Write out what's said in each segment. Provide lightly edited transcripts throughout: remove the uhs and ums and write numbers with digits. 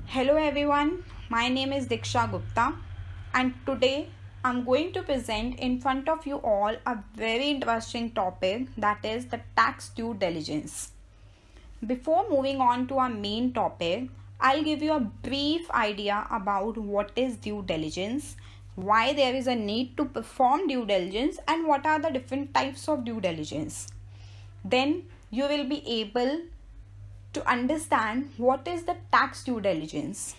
Hello everyone, my name is Diksha Gupta and today I'm going to present in front of you all a very interesting topic, that is the tax due diligence. Before moving on to our main topic, I'll give you a brief idea about what is due diligence, why there is a need to perform due diligence, and what are the different types of due diligence. Then you will be able to understand what is the tax due diligence.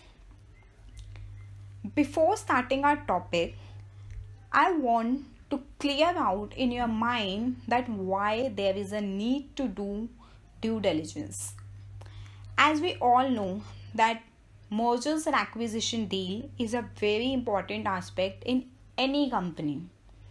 Before starting our topic, I want to clear out in your mind that why there is a need to do due diligence. As we all know that mergers and acquisition deal is a very important aspect in any company.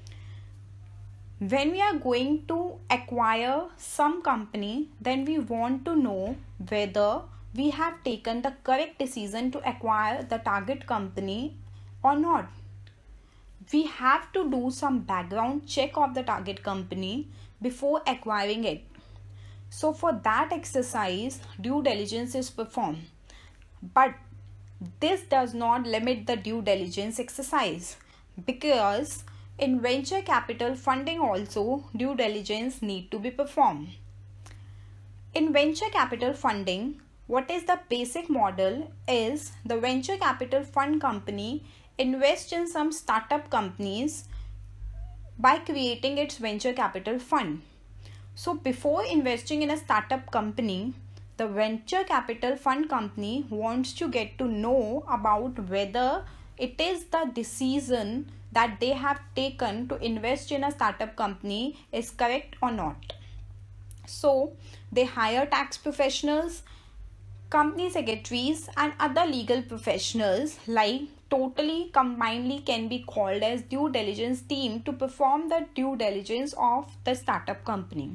When we are going to acquire some company, then we want to know whether we have taken the correct decision to acquire the target company or not. We have to do some background check of the target company before acquiring it. So for that exercise, due diligence is performed. But this does not limit the due diligence exercise, because in venture capital funding also due diligence need to be performed. In venture capital funding, what is the basic model is the venture capital fund company invests in some startup companies by creating its venture capital fund. So before investing in a startup company, the venture capital fund company wants to get to know about whether it is the decision that they have taken to invest in a startup company is correct or not. So they hire tax professionals, company secretaries and other legal professionals, like totally combinedly can be called as due diligence team, to perform the due diligence of the startup company.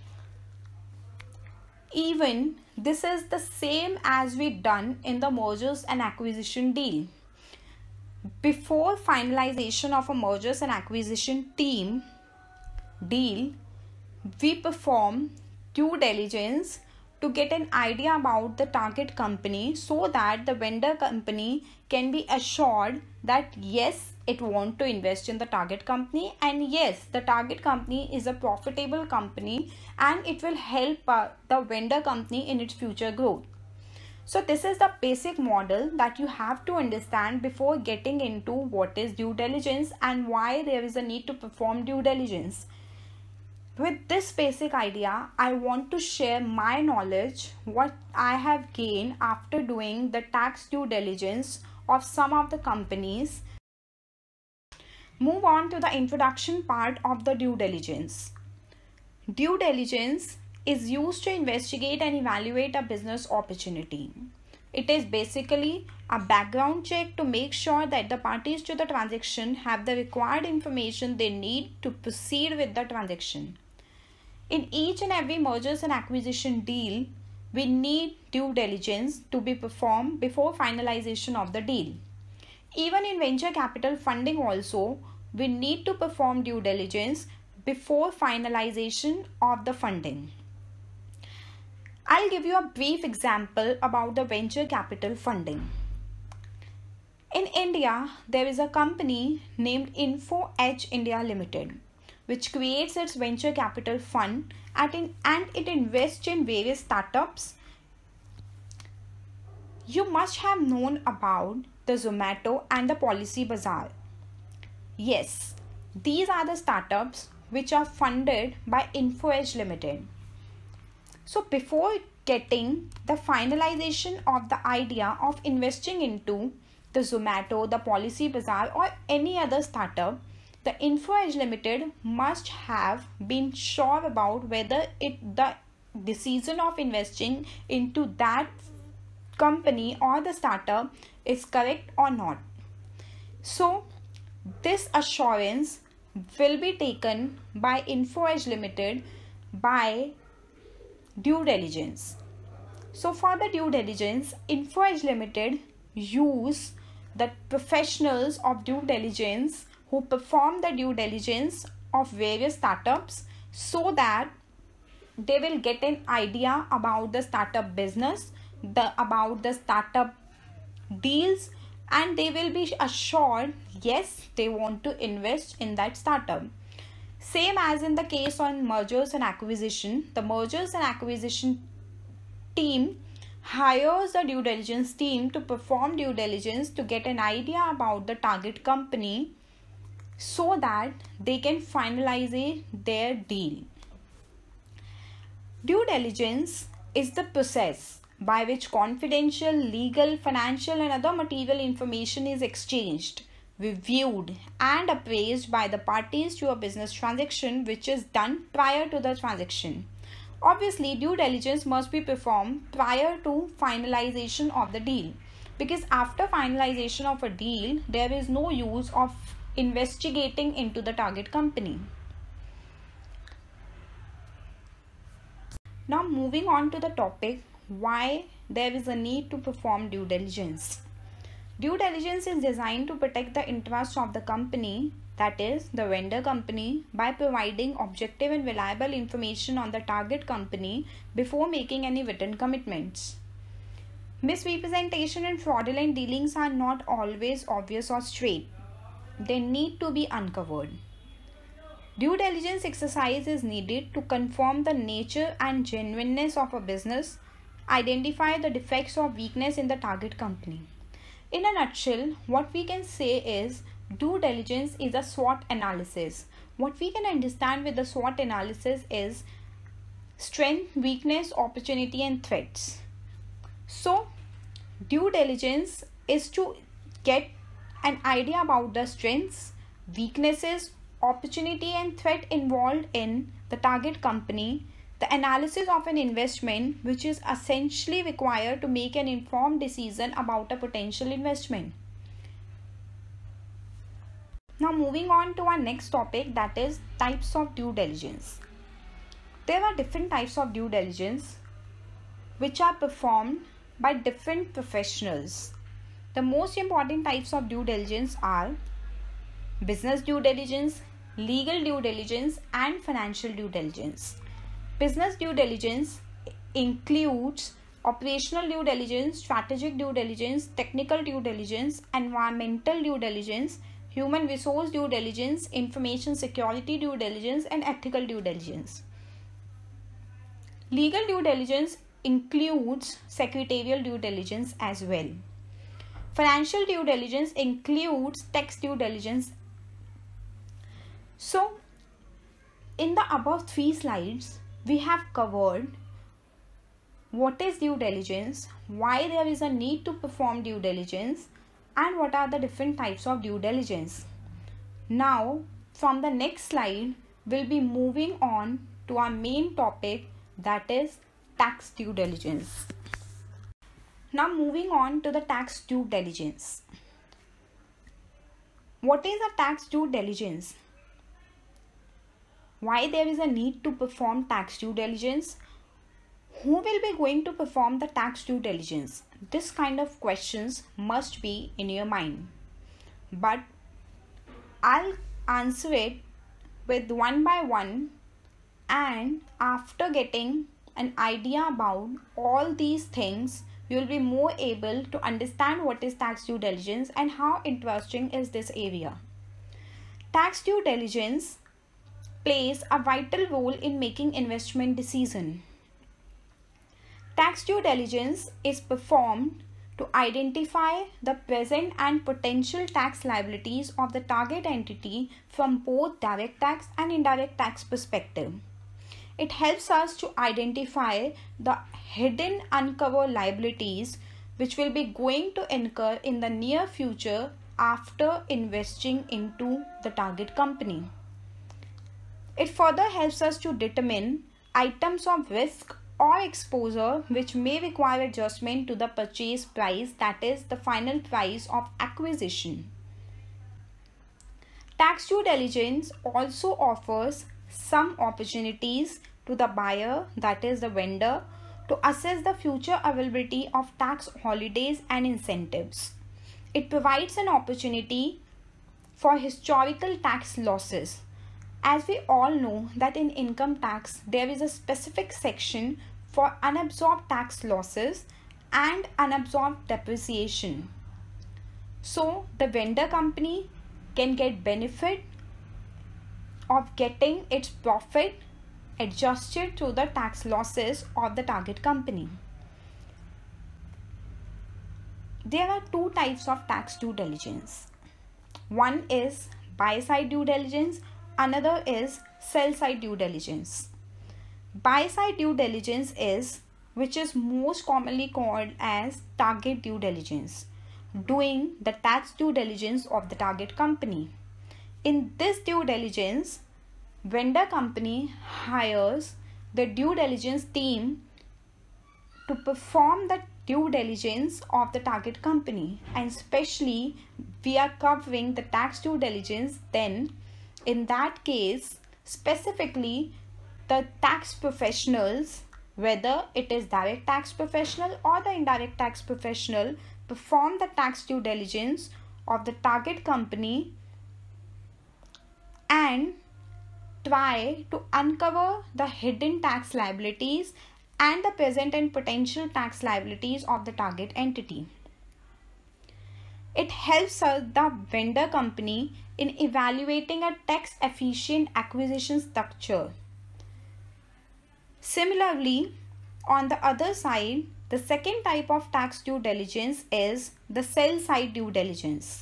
Even this is the same as we done in the mergers and acquisition deal. Before finalization of a mergers and acquisition deal, we perform due diligence to get an idea about the target company, so that the vendor company can be assured that yes, it wants to invest in the target company, and yes, the target company is a profitable company and it will help the vendor company in its future growth. So this is the basic model that you have to understand before getting into what is due diligence and why there is a need to perform due diligence. With this basic idea, I want to share my knowledge, what I have gained after doing the tax due diligence of some of the companies. Move on to the introduction part of the due diligence. Due diligence is used to investigate and evaluate a business opportunity. It is basically a background check to make sure that the parties to the transaction have the required information they need to proceed with the transaction. In each and every mergers and acquisition deal, we need due diligence to be performed before finalization of the deal. Even in venture capital funding also, we need to perform due diligence before finalization of the funding. I'll give you a brief example about the venture capital funding. In India, there is a company named Info Edge India Limited, which creates its venture capital fund and it invests in various startups. You must have known about the Zomato and the Policy Bazaar. Yes, these are the startups which are funded by Info Edge Limited. So before getting the finalization of the idea of investing into the Zomato, the Policy Bazaar or any other startup, the Info Edge Limited must have been sure about whether the decision of investing into that company or the startup is correct or not. So this assurance will be taken by Info Edge Limited by due diligence. So for the due diligence, Info Edge Limited use the professionals of due diligence who perform the due diligence of various startups, so that they will get an idea about the startup business, about the startup deals, and they will be assured yes, they want to invest in that startup. Same as in the case on mergers and acquisition, the mergers and acquisition team hires a due diligence team to perform due diligence to get an idea about the target company so that they can finalize their deal. Due diligence is the process by which confidential, legal, financial and other material information is exchanged, reviewed and appraised by the parties to a business transaction which is done prior to the transaction. Obviously, due diligence must be performed prior to finalization of the deal, because after finalization of a deal, there is no use of investigating into the target company. Now moving on to the topic, why there is a need to perform due diligence. Due diligence is designed to protect the interests of the company, that is the vendor company, by providing objective and reliable information on the target company before making any written commitments. Misrepresentation and fraudulent dealings are not always obvious or straight. They need to be uncovered. Due diligence exercise is needed to confirm the nature and genuineness of a business, identify the defects or weakness in the target company. In a nutshell, what we can say is due diligence is a SWOT analysis. What we can understand with the SWOT analysis is strength, weakness, opportunity and threats. So, due diligence is to get an idea about the strengths, weaknesses, opportunity and threat involved in the target company, the analysis of an investment which is essentially required to make an informed decision about a potential investment. Now moving on to our next topic, that is types of due diligence. There are different types of due diligence which are performed by different professionals. The most important types of due diligence are business due diligence, legal due diligence and financial due diligence. Business due diligence includes operational due diligence, strategic due diligence, technical due diligence, environmental due diligence, human resource due diligence, information security due diligence and ethical due diligence. Legal due diligence includes secretarial due diligence as well. Financial due diligence includes tax due diligence. So, in the above 3 slides, we have covered what is due diligence, why there is a need to perform due diligence, and what are the different types of due diligence. Now, from the next slide, we'll be moving on to our main topic, that is tax due diligence. Now, moving on to the tax due diligence. What is a tax due diligence? Why there is a need to perform tax due diligence? Who will be going to perform the tax due diligence? This kind of questions must be in your mind. But I'll answer it with one by one, and after getting an idea about all these things, you will be more able to understand what is tax due diligence and how interesting is this area. Tax due diligence plays a vital role in making investment decision. Tax due diligence is performed to identify the present and potential tax liabilities of the target entity from both direct tax and indirect tax perspective. It helps us to identify the hidden uncovered liabilities which will be going to incur in the near future after investing into the target company. It further helps us to determine items of risk or exposure which may require adjustment to the purchase price, that is the final price of acquisition. Tax due diligence also offers some opportunities to the buyer, that is the vendor, to assess the future availability of tax holidays and incentives. It provides an opportunity for historical tax losses. As we all know that in income tax, there is a specific section for unabsorbed tax losses and unabsorbed depreciation. so the vendor company can get benefit of getting its profit adjusted to the tax losses of the target company. There are two types of tax due diligence. One is buy side due diligence, another is sell side due diligence. Buy side due diligence is, which is most commonly called as target due diligence, doing the tax due diligence of the target company. In this due diligence, vendor company hires the due diligence team to perform the due diligence of the target company, and especially we are covering the tax due diligence, then in that case specifically the tax professionals, whether it is direct tax professional or the indirect tax professional, perform the tax due diligence of the target company and try to uncover the hidden tax liabilities and the present and potential tax liabilities of the target entity. It helps the vendor company in evaluating a tax efficient acquisition structure. Similarly, on the other side, the second type of tax due diligence is the sell side due diligence.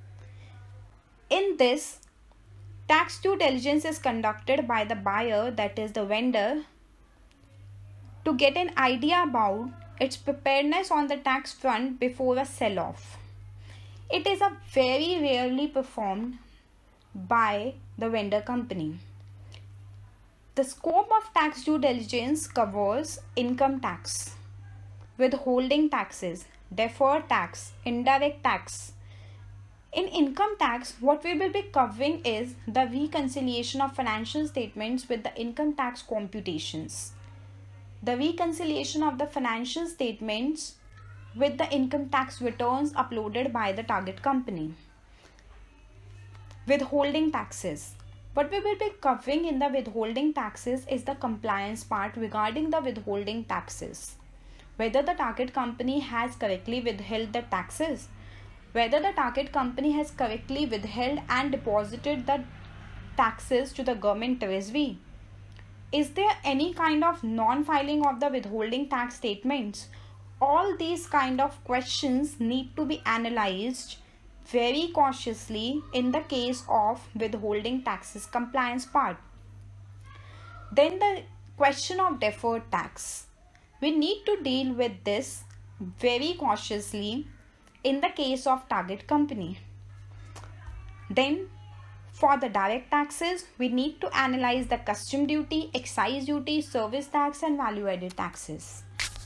In this, tax due diligence is conducted by the buyer, that is the vendor, to get an idea about its preparedness on the tax front before a sell-off. It is a very rarely performed by the vendor company. The scope of tax due diligence covers income tax, withholding taxes, deferred tax, indirect tax. In income tax, what we will be covering is the reconciliation of financial statements with the income tax computations. The reconciliation of the financial statements with the income tax returns uploaded by the target company. Withholding taxes. What we will be covering in the withholding taxes is the compliance part regarding the withholding taxes. Whether the target company has correctly withheld the taxes, whether the target company has correctly withheld and deposited the taxes to the government treasury. Is there any kind of non-filing of the withholding tax statements? All these kind of questions need to be analyzed very cautiously in the case of withholding taxes compliance part. Then the question of deferred tax. We need to deal with this very cautiously in the case of target company. Then for the direct taxes, we need to analyze the custom duty, excise duty, service tax and value added taxes.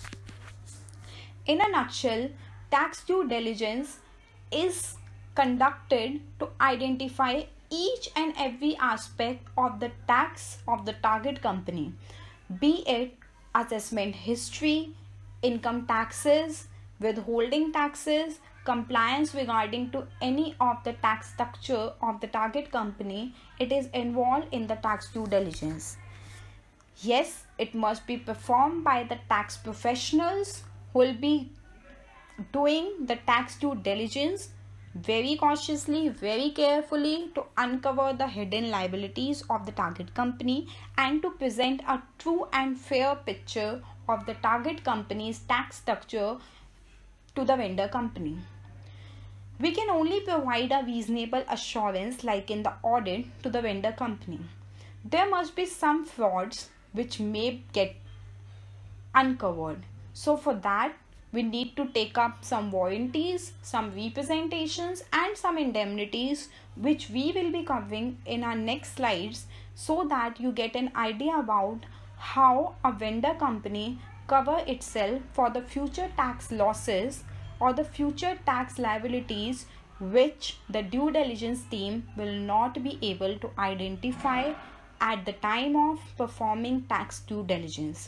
In a nutshell, tax due diligence is conducted to identify each and every aspect of the tax of the target company, be it assessment history, income taxes, withholding taxes, compliance regarding to any of the tax structure of the target company. It is involved in the tax due diligence. Yes, it must be performed by the tax professionals who will be doing the tax due diligence very cautiously, very carefully to uncover the hidden liabilities of the target company and to present a true and fair picture of the target company's tax structure to the vendor company. We can only provide a reasonable assurance like in the audit to the vendor company. There must be some frauds which may get uncovered. So for that, we need to take up some warranties, some representations and some indemnities which we will be covering in our next slides, so that you get an idea about how a vendor company cover itself for the future tax losses or the future tax liabilities which the due diligence team will not be able to identify at the time of performing tax due diligence.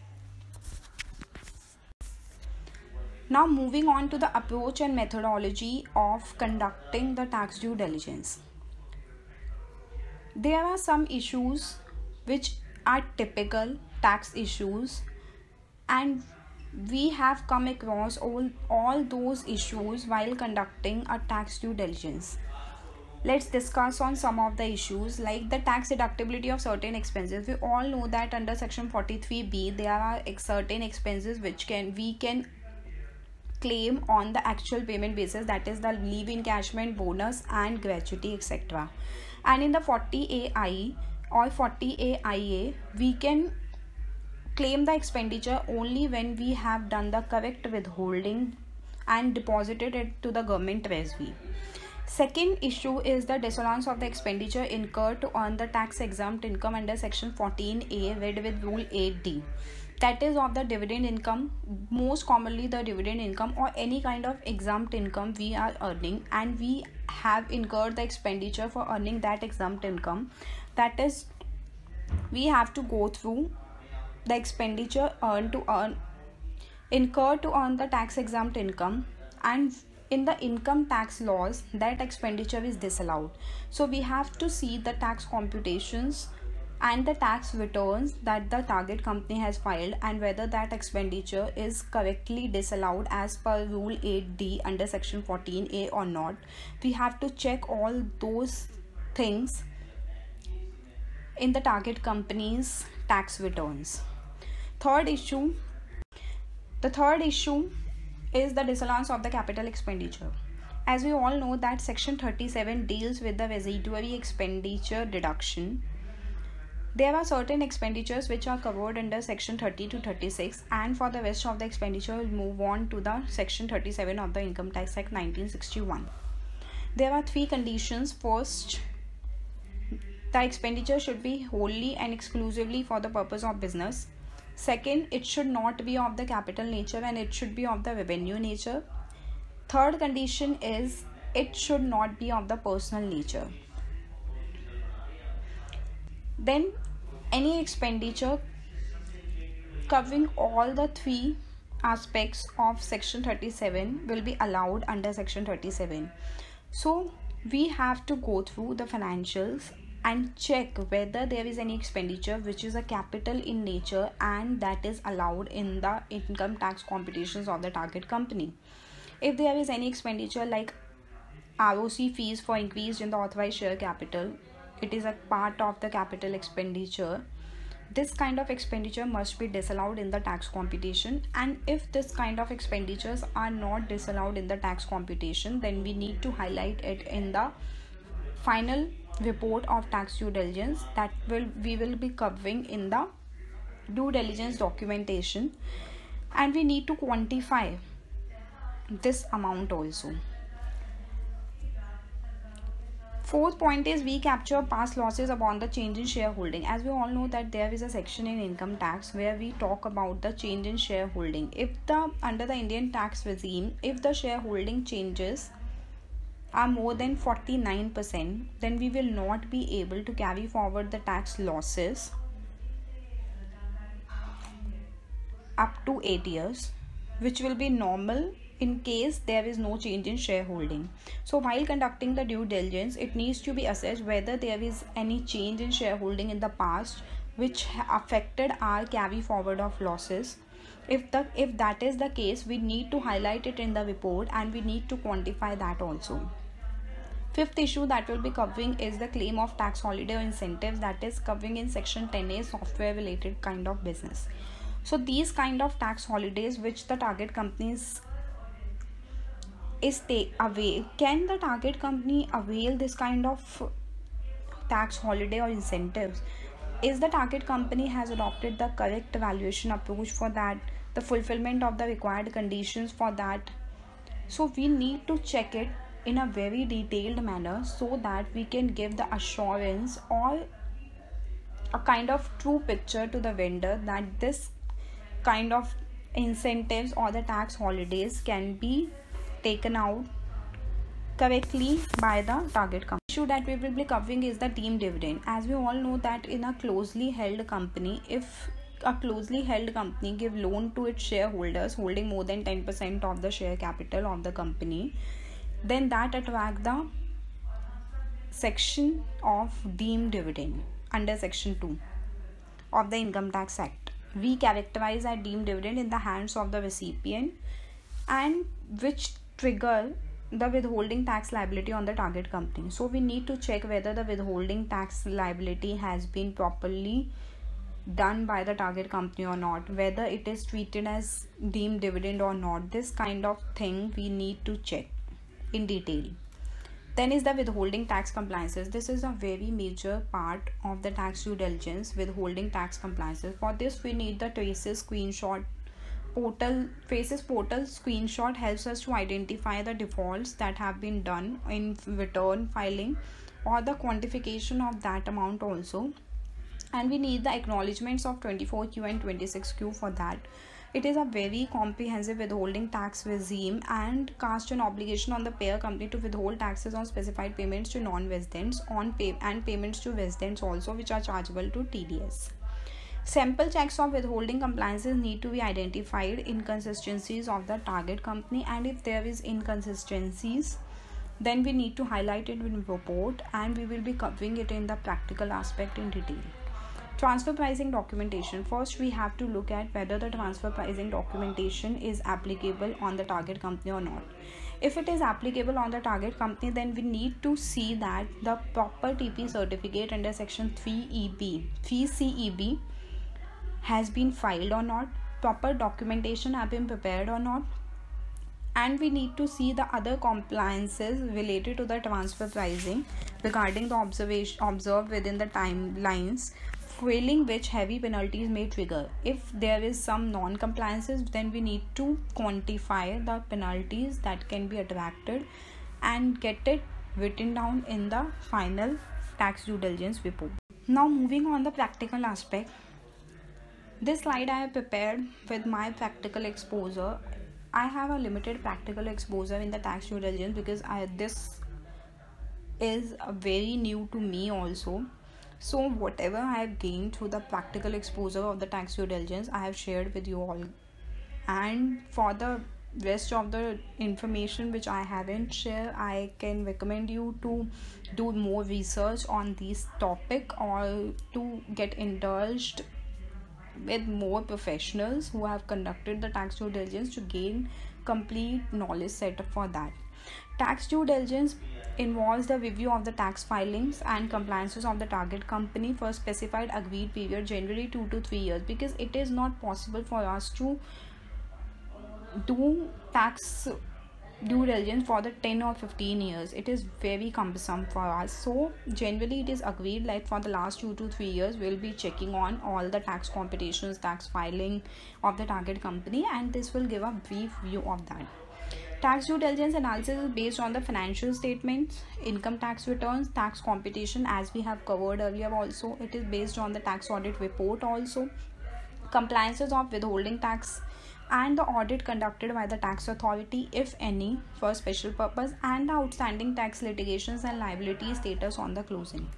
Now moving on to the approach and methodology of conducting the tax due diligence. There are some issues which are typical tax issues and we have come across all those issues while conducting a tax due diligence. Let's discuss on some of the issues like the tax deductibility of certain expenses. We all know that under section 43B there are certain expenses which we can claim on the actual payment basis, that is the leave encashment, bonus and gratuity, etc. And in the 40AI or 40AIA we can claim the expenditure only when we have done the correct withholding and deposited it to the government treasury. Second issue is the disallowance of the expenditure incurred to earn the tax exempt income under section 14A read with rule 8D, that is of the dividend income, most commonly the dividend income or any kind of exempt income we are earning and we have incurred the expenditure for earning that exempt income. That is, we have to go through the expenditure incurred to earn the tax exempt income, and in the income tax laws that expenditure is disallowed. So we have to see the tax computations and the tax returns that the target company has filed and whether that expenditure is correctly disallowed as per rule 8D under section 14A or not. We have to check all those things in the target company's tax returns. The third issue is the disallowance of the capital expenditure. As we all know that section 37 deals with the residuary expenditure deduction. There are certain expenditures which are covered under section 30 to 36, and for the rest of the expenditure we'll move on to the section 37 of the Income Tax Act 1961. There are three conditions. First, the expenditure should be wholly and exclusively for the purpose of business. Second, it should not be of the capital nature and it should be of the revenue nature. Third condition is it should not be of the personal nature. Then any expenditure covering all the three aspects of section 37 will be allowed under section 37. So we have to go through the financials and check whether there is any expenditure which is a capital in nature and that is allowed in the income tax computations of the target company. If there is any expenditure like ROC fees for increase in the authorized share capital, it is a part of the capital expenditure. This kind of expenditure must be disallowed in the tax computation, and if this kind of expenditures are not disallowed in the tax computation, then we need to highlight it in the final report of tax due diligence that we will be covering in the due diligence documentation, and we need to quantify this amount also. Fourth point is we capture past losses upon the change in shareholding. As we all know that there is a section in income tax where we talk about the change in shareholding. If under the Indian tax regime, if the shareholding changes are more than 49%, then we will not be able to carry forward the tax losses up to 8 years, which will be normal in case there is no change in shareholding. So while conducting the due diligence, it needs to be assessed whether there is any change in shareholding in the past which affected our carry forward of losses. If that is the case, we need to highlight it in the report and we need to quantify that also. Fifth issue that we'll be covering is the claim of tax holiday or incentives, that is covering in section 10A software related kind of business. So these kind of tax holidays which the target companies can the target company avail this kind of tax holiday or incentives? Is the target company has adopted the correct valuation approach for that, the fulfillment of the required conditions for that? So we need to check it in a very detailed manner so that we can give the assurance or a kind of true picture to the vendor that this kind of incentives or the tax holidays can be taken out correctly by the target company. The issue that we will be covering is the deemed dividend. As we all know that in a closely held company, if a closely held company give loan to its shareholders holding more than 10% of the share capital of the company, then that attract the section of deemed dividend under section 2 of the Income Tax Act. we characterize as deemed dividend in the hands of the recipient, and which trigger the withholding tax liability on the target company. So we need to check whether the withholding tax liability has been properly done by the target company or not, whether it is treated as deemed dividend or not. This kind of thing we need to check in detail. Then is the withholding tax compliances. This is a very major part of the tax due diligence, withholding tax compliances. For this we need the traces screenshot portal. Traces portal screenshot helps us to identify the defaults that have been done in return filing or the quantification of that amount also. And we need the acknowledgements of 24Q and 26Q for that. It is a very comprehensive withholding tax regime and casts an obligation on the payer company to withhold taxes on specified payments to non-residents and payments to residents also, which are chargeable to TDS. Sample checks of withholding compliances need to be identified inconsistencies of the target company, and if there is inconsistencies, then we need to highlight it in the report, and we will be covering it in the practical aspect in detail. Transfer pricing documentation. First, we have to look at whether the transfer pricing documentation is applicable on the target company or not. If it is applicable on the target company, then we need to see that the proper TP certificate under section 3CEB has been filed or not, proper documentation have been prepared or not, and we need to see the other compliances related to the transfer pricing regarding the observed within the timelines, failing which heavy penalties may trigger. If there is some non-compliances, then we need to quantify the penalties that can be attracted and get it written down in the final tax due diligence report. Now moving on the practical aspect. This slide I have prepared with my practical exposure. I have a limited practical exposure in the tax due diligence because this is very new to me also. So whatever I have gained through the practical exposure of the tax due diligence, I have shared with you all. And for the rest of the information which I haven't shared, I can recommend you to do more research on this topic or to get indulged with more professionals who have conducted the tax due diligence to gain complete knowledge setup for that. Tax due diligence involves the review of the tax filings and compliances of the target company for a specified agreed period, generally 2 to 3 years, because it is not possible for us to do tax due diligence for the 10 or 15 years. It is very cumbersome for us. So generally it is agreed like for the last 2 to 3 years we'll be checking on all the tax computations, tax filing of the target company, and this will give a brief view of that. Tax due diligence analysis is based on the financial statements, income tax returns, tax computation as we have covered earlier also. It is based on the tax audit report also, compliances of withholding tax and the audit conducted by the tax authority if any for special purpose, and the outstanding tax litigations and liability status on the closing.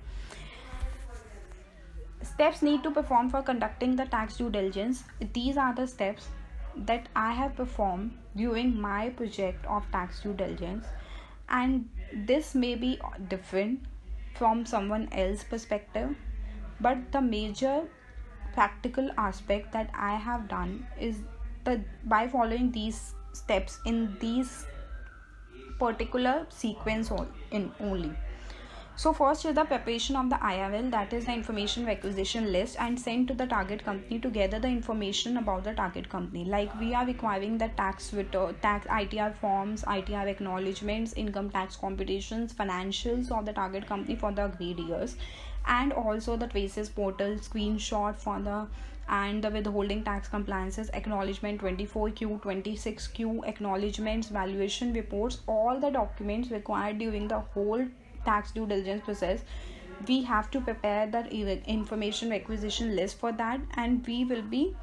Steps need to perform for conducting the tax due diligence. These are the steps that I have performed during my project of tax due diligence, and this may be different from someone else's perspective, but the major practical aspect that I have done is that by following these steps in these particular sequence only. So first is the preparation of the IRL, that is the information requisition list, and sent to the target company to gather the information about the target company. Like we are requiring the tax return, tax ITR forms, ITR acknowledgements, income tax computations, financials of the target company for the agreed years, and also the traces portal screenshot for the and the withholding tax compliances, acknowledgement 24Q, 26Q, acknowledgements, valuation reports, all the documents required during the whole tax due diligence process. We have to prepare the information requisition list for that, and we will be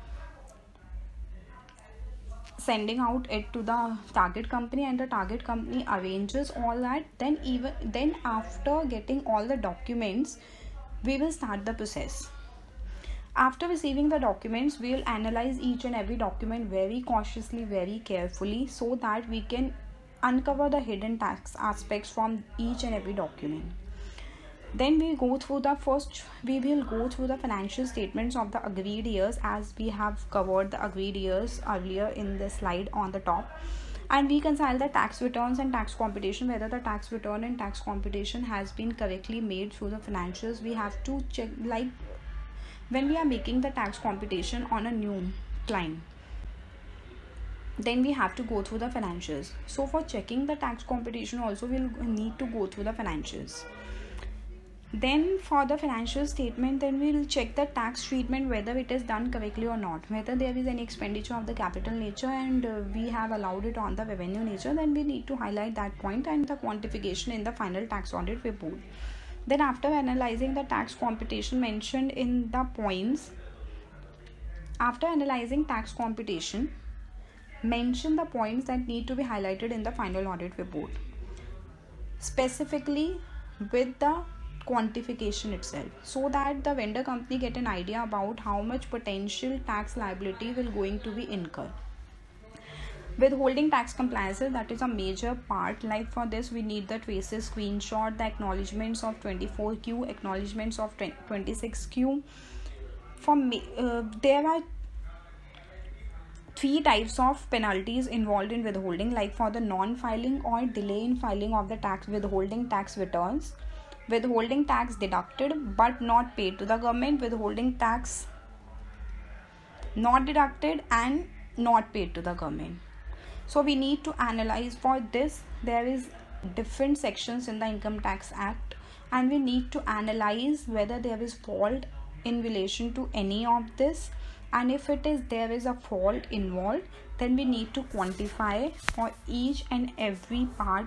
sending out it to the target company, and the target company arranges all that. Then after getting all the documents, we will start the process. After receiving the documents, we will analyze each and every document very cautiously, very carefully, so that we can uncover the hidden tax aspects from each and every document. Then we will go through the financial statements of the agreed years, as we have covered the agreed years earlier in the slide on the top, and reconcile the tax returns and tax computation, whether the tax return and tax computation has been correctly made through the financials. We have to check, like when we are making the tax computation on a new client, then we have to go through the financials. So for checking the tax computation also, we'll need to go through the financials. Then for the financial statement, then we'll check the tax treatment, whether it is done correctly or not, whether there is any expenditure of the capital nature and we have allowed it on the revenue nature, then we need to highlight that point, and the quantification in the final tax audit report. Then after analyzing the tax computation mentioned in the points, after analyzing tax computation, mention the points that need to be highlighted in the final audit report, specifically with the quantification itself, so that the vendor company get an idea about how much potential tax liability will going to be incurred. Withholding tax compliances, that is a major part. Like for this, we need the traces screenshot, the acknowledgements of 24Q, acknowledgements of 26Q. For me, there are 3 types of penalties involved in withholding, like for the non-filing or delay in filing of the withholding tax returns, withholding tax deducted but not paid to the government, withholding tax not deducted and not paid to the government. So we need to analyze for this. There is different sections in the Income Tax Act, and we need to analyze whether there is fault in relation to any of this, and if there is a fault involved, then we need to quantify for each and every part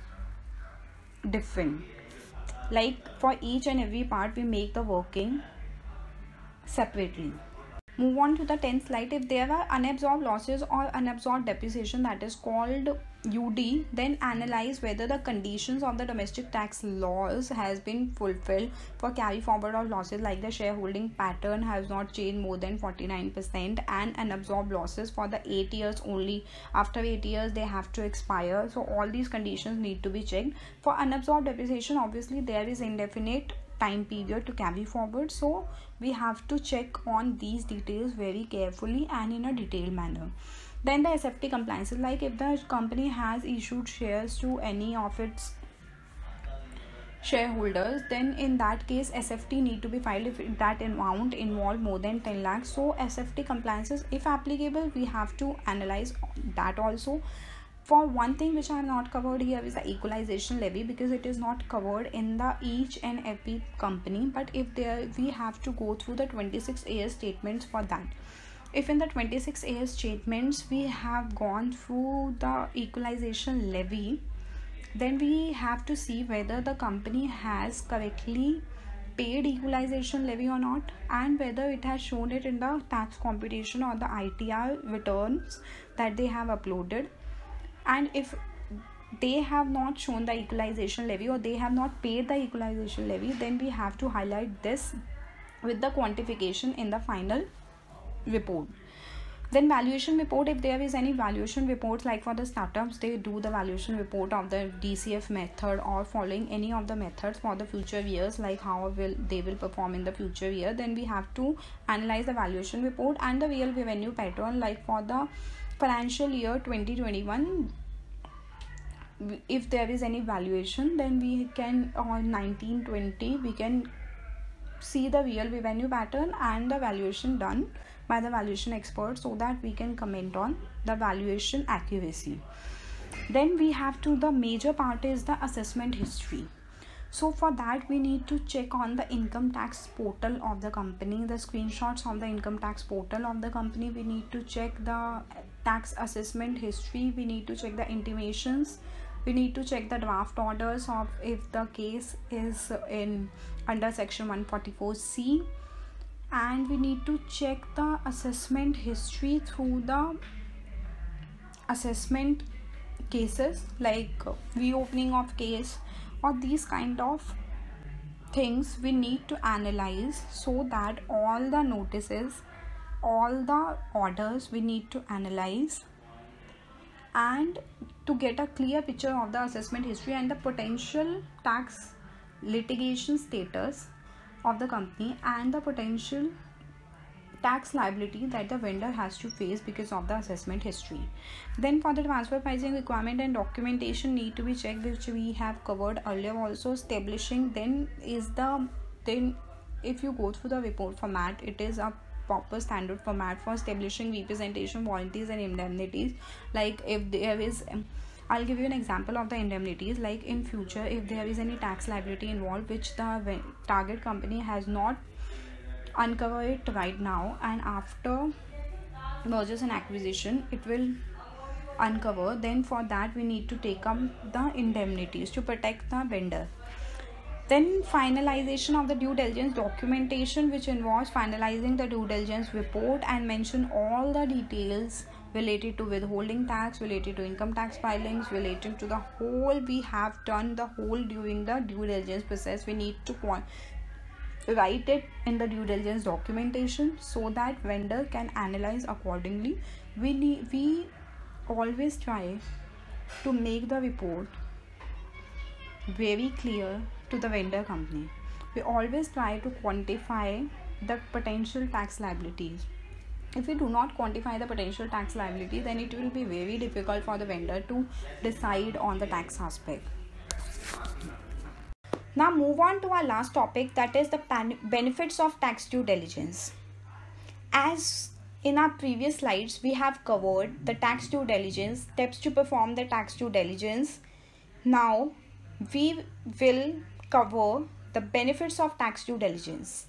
different. Like for each and every part, we make the working separately. Move on to the 10th slide. If there are unabsorbed losses or unabsorbed depreciation, that is called UD, then analyze whether the conditions of the domestic tax laws has been fulfilled for carry forward of losses, like the shareholding pattern has not changed more than 49%, and unabsorbed losses for the 8 years only. After 8 years they have to expire. So all these conditions need to be checked. For unabsorbed depreciation, obviously there is indefinite time period to carry forward, so we have to check on these details very carefully and in a detailed manner. Then the SFT compliances, like if the company has issued shares to any of its shareholders, then in that case SFT need to be filed if that amount involved more than 10 lakhs. So SFT compliances, if applicable, we have to analyze that also. For one thing which I have not covered here is the equalization levy, because it is not covered in the each and every company, but if there, we have to go through the 26 AS statements for that. If in the 26 AS statements we have gone through the equalization levy, then we have to see whether the company has correctly paid equalization levy or not, and whether it has shown it in the tax computation or the ITR returns that they have uploaded. And if they have not shown the equalization levy or they have not paid the equalization levy, then we have to highlight this with the quantification in the final report. Then valuation report, if there is any valuation reports, like for the startups, they do the valuation report of the DCF method or following any of the methods for the future years, like how they will perform in the future year, then we have to analyze the valuation report and the real revenue pattern. Like for the financial year 2021, if there is any valuation, then we can, on 1920, we can see the real revenue pattern and the valuation done by the valuation expert, so that we can comment on the valuation accuracy. Then we have to, the major part is the assessment history. So for that we need to check on the income tax portal of the company, the screenshots of the income tax portal of the company. We need to check the tax assessment history, we need to check the intimations, we need to check the draft orders of if the case is in under section 144C, and we need to check the assessment history through the assessment cases, like reopening of case or these kind of things we need to analyze, so that all the notices, all the orders we need to analyze, and to get a clear picture of the assessment history and the potential tax litigation status of the company and the potential tax liability that the vendor has to face because of the assessment history. Then for the transfer pricing requirement and documentation need to be checked, which we have covered earlier also. Establishing then if you go through the report format, it is a proper standard format for establishing representation, warranties and indemnities. Like if there is I'll give you an example of the indemnities. Like in future, if there is any tax liability involved which the target company has not uncover it right now, and after mergers and acquisition it will uncover, then for that we need to take up the indemnities to protect the vendor. Then finalization of the due diligence documentation, which involves finalizing the due diligence report and mention all the details related to withholding tax, related to income tax filings, related to the whole we have done the whole during the due diligence process. We need to write it in the due diligence documentation so that vendor can analyze accordingly. We always try to make the report very clear to the vendor company. We always try to quantify the potential tax liabilities. If we do not quantify the potential tax liability, then it will be very difficult for the vendor to decide on the tax aspect. Now move on to our last topic, that is the benefits of tax due diligence. As in our previous slides, we have covered the tax due diligence, steps to perform the tax due diligence. Now we will cover the benefits of tax due diligence.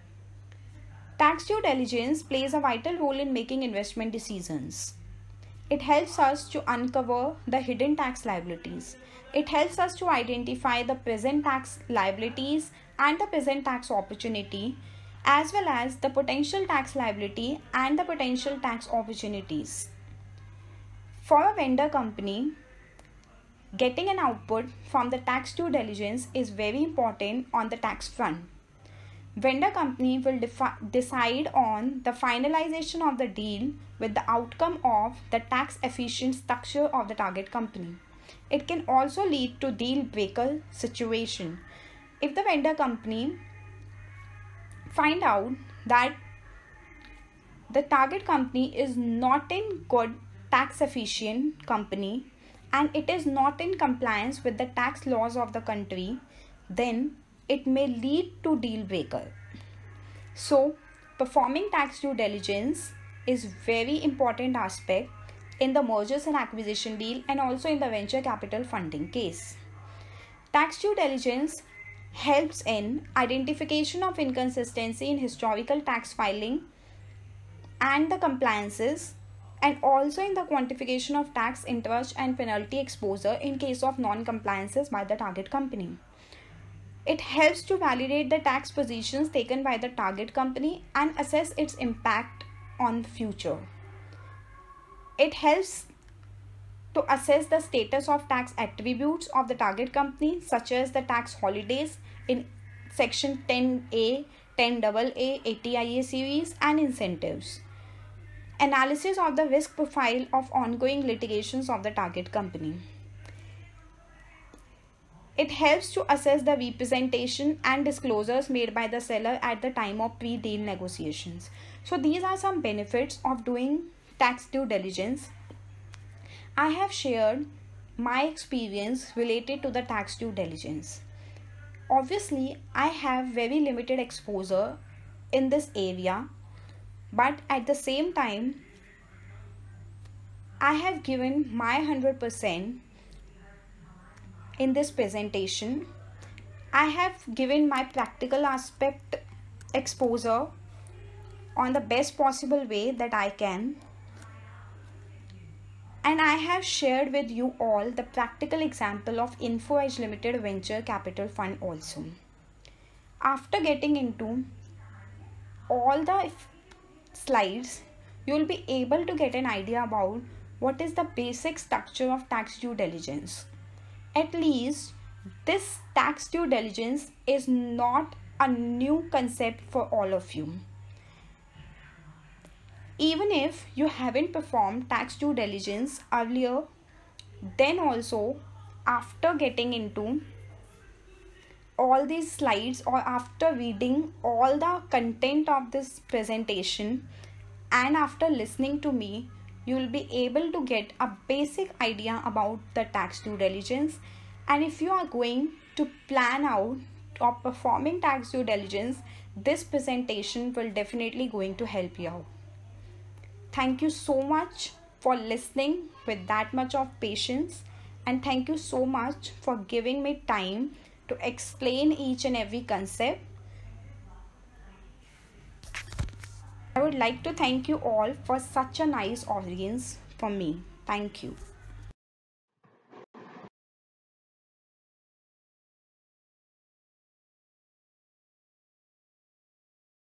Tax due diligence plays a vital role in making investment decisions. It helps us to uncover the hidden tax liabilities. It helps us to identify the present tax liabilities and the present tax opportunity, as well as the potential tax liability and the potential tax opportunities. For a vendor company, getting an output from the tax due diligence is very important on the tax front. Vendor company will decide on the finalization of the deal with the outcome of the tax efficient structure of the target company. It can also lead to deal breaker situation. If the vendor company find out that the target company is not in good tax efficient company and it is not in compliance with the tax laws of the country, then it may lead to deal breaker. So performing tax due diligence is very important aspect in the mergers and acquisition deal and also in the venture capital funding case. Tax due diligence helps in identification of inconsistency in historical tax filing and the compliances, and also in the quantification of tax interest and penalty exposure in case of non-compliances by the target company. It helps to validate the tax positions taken by the target company and assess its impact on the future. It helps to assess the status of tax attributes of the target company, such as the tax holidays in section 10A, 10AA, 80IA series, and incentives. Analysis of the risk profile of ongoing litigations of the target company. It helps to assess the representation and disclosures made by the seller at the time of pre-deal negotiations. So these are some benefits of doing tax due diligence. I have shared my experience related to the tax due diligence. Obviously, I have very limited exposure in this area, but at the same time, I have given my 100% in this presentation. I have given my practical aspect exposure on the best possible way that I can. And I have shared with you all the practical example of Info Edge Limited Venture Capital Fund also. After getting into all the slides, you will be able to get an idea about what is the basic structure of tax due diligence. At least this tax due diligence is not a new concept for all of you. Even if you haven't performed tax due diligence earlier, then also after getting into all these slides, or after reading all the content of this presentation and after listening to me, you will be able to get a basic idea about the tax due diligence. And if you are going to plan out or performing tax due diligence, this presentation will definitely going to help you out. Thank you so much for listening with that much of patience, and thank you so much for giving me time to explain each and every concept. I would like to thank you all for such a nice audience for me. Thank you.